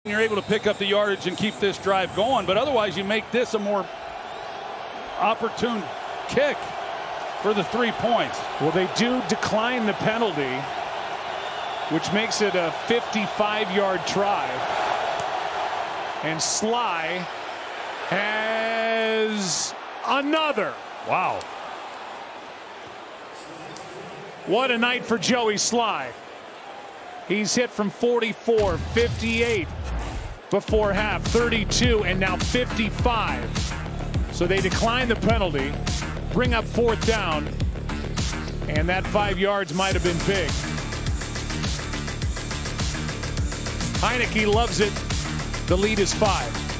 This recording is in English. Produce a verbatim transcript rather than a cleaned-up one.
You're able to pick up the yardage and keep this drive going, but otherwise you make this a more opportune kick for the three points. Well, they do decline the penalty, which makes it a fifty-five yard try. And Slye has another. Wow. What a night for Joey Slye. He's hit from forty-four, fifty-eight before half, thirty-two, and now fifty-five. So they decline the penalty, bring up fourth down, and that five yards might have been big. Heineke loves it. The lead is five.